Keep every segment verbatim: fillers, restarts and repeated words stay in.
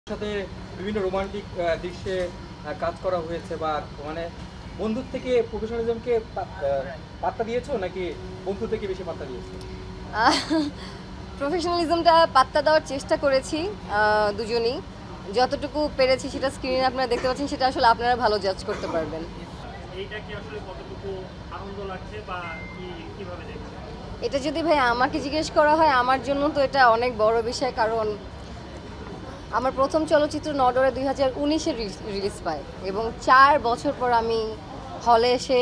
সাথে বিভিন্ন রোমান্টিক দৃশ্যে কাজ করা হয়েছে বা মানে বন্ধুর থেকে প্রফেশনালিজমকে পাত্তা দিয়েছো নাকি বন্ধু থেকে বেশি পাত্তা দিয়েছো? প্রফেশনালিজমটা পাত্তা দেওয়ার চেষ্টা করেছি দুজনেই, যতটুকু পেরেছি সেটা স্ক্রিনে আপনারা দেখতে পাচ্ছেন, সেটা আসলে আপনারা ভালো জাজ করতে পারবেন। এইটা কি আসলে কতটুকু আনন্দ লাগছে বা কি কিভাবে দেখছেন? এটা যদি ভাই আমাকে জিজ্ঞেস করা হয়, আমার জন্য তো এটা অনেক বড় বিষয়, কারণ আমার প্রথম চলচ্চিত্র নডরে দুই হাজার উনিশে রিলিজ পায় এবং চার বছর পর আমি হলে এসে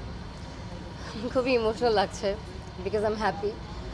খুবই ইমোশনাল লাগছে, বিকজ আই এম হ্যাপি।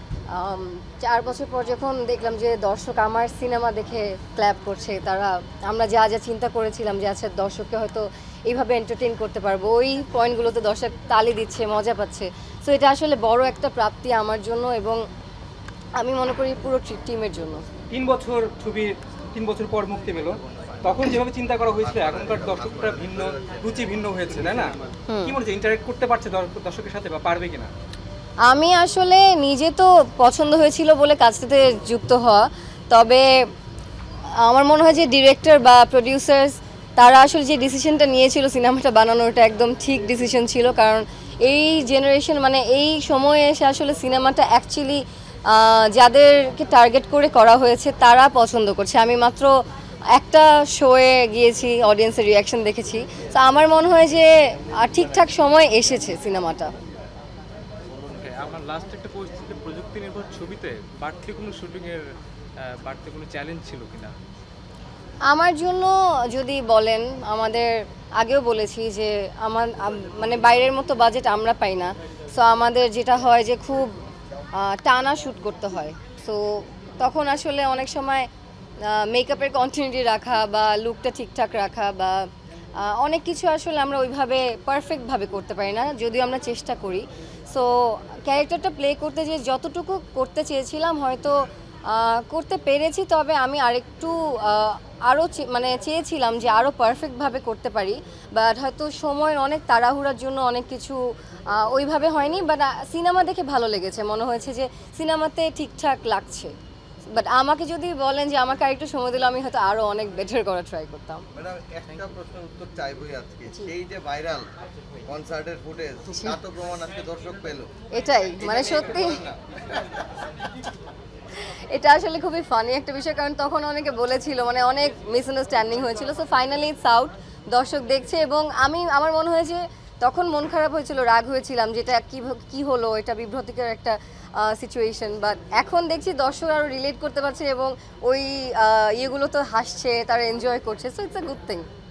চার বছর পর যখন দেখলাম যে দর্শক আমার সিনেমা দেখে ক্ল্যাপ করছে, তারা আমরা যা যা চিন্তা করেছিলাম যে আচ্ছা দর্শককে হয়তো এইভাবে এন্টারটেইন করতে পারবো, ওই পয়েন্টগুলোতে দর্শক তালি দিচ্ছে, মজা পাচ্ছে। সো এটা আসলে বড় একটা প্রাপ্তি আমার জন্য এবং আমি মনে করি পুরো টিমের জন্য। তিন বছর ছবি তিন বছর পর মুক্তি পেল, তখন যেভাবে চিন্তা করা হয়েছিল এখনকার দর্শকরা ভিন্ন, রুচি ভিন্ন হয়েছে, তাই না? কি মনে হচ্ছে ইন্টারেক্ট করতে পারছে দর্শকের সাথে বা পারবে কিনা? আমি আসলে নিজে তো পছন্দ হয়েছিল বলে কাজটাতে যুক্ত হওয়া, তবে আমার মনে হয় যে ডিরেক্টর বা প্রডিউসার্স তারা আসলে যে ডিসিশনটা নিয়েছিল সিনেমাটা বানানোটা একদম ঠিক ডিসিশন ছিল, কারণ এই জেনারেশন মানে এই সময়ে এসে আসলে সিনেমাটা অ্যাকচুয়ালি যাদেরকে টার্গেট করে করা হয়েছে তারা পছন্দ করছে। আমি মাত্র একটা শোয়ে গিয়েছি, অডিয়েন্সের রিয়াকশন দেখেছি, তো আমার মনে হয় যে ঠিকঠাক সময় এসেছে সিনেমাটা। আমার লাস্ট একটা পরিস্থিতি, প্রযুক্তি নির্ভর ছবিতে বাড়তি কোনো শুটিংয়ের বাড়তি কোনো চ্যালেঞ্জ ছিল কিনা? আমার জন্য যদি বলেন, আমাদের আগেও বলেছি যে আমার মানে বাইরের মতো বাজেট আমরা পাই না, সো আমাদের যেটা হয় যে খুব টানা শ্যুট করতে হয়। সো তখন আসলে অনেক সময় মেকআপের কন্টিনিউটি রাখা বা লুকটা ঠিকঠাক রাখা বা অনেক কিছু আসলে আমরা ওইভাবে পারফেক্টভাবে করতে পারি না, যদিও আমরা চেষ্টা করি। সো ক্যারেক্টারটা প্লে করতে যে যতটুকু করতে চেয়েছিলাম হয়তো করতে পেরেছি, তবে আমি আরেকটু আরও মানে চেয়েছিলাম যে আরও পারফেক্টভাবে করতে পারি, বাট হয়তো সময়ের অনেক তাড়াহুড়ার জন্য অনেক কিছু ওইভাবে হয়নি। বাট সিনেমা দেখে ভালো লেগেছে, মনে হয়েছে যে সিনেমাতে ঠিকঠাক লাগছে। বাট আমাকে যদি বলেন যে আমাকে আরেকটু সময় দিলে আমি হয়তো আরও অনেক বেটার করার ট্রাই করতাম। ম্যাডাম, একটা প্রশ্নের উত্তর চাইবই আজকে। সেই যে ভাইরাল কনসার্টের ফুটেজ, তা তো প্রমাণ আজকে দর্শক পেল। এটাই মানে সত্যি এটা আসলে খুবই ফানি একটা বিষয়, কারণ তখন অনেকে বলেছিল, মানে অনেক মিসআন্ডারস্ট্যান্ডিং হয়েছিল। সো ফাইনালি ইটস আউট, দর্শক দেখছে এবং আমি আমার মনে হয় যে তখন মন খারাপ হয়েছিল, রাগ হয়েছিলাম যেটা কি কি হলো, এটা বিভ্রান্তিকর একটা সিচুয়েশন। বাট এখন দেখছি দর্শক আরও রিলেট করতে পারছে এবং ওই ইয়েগুলো তো হাসছে, তারা এনজয় করছে। So it's a good thing.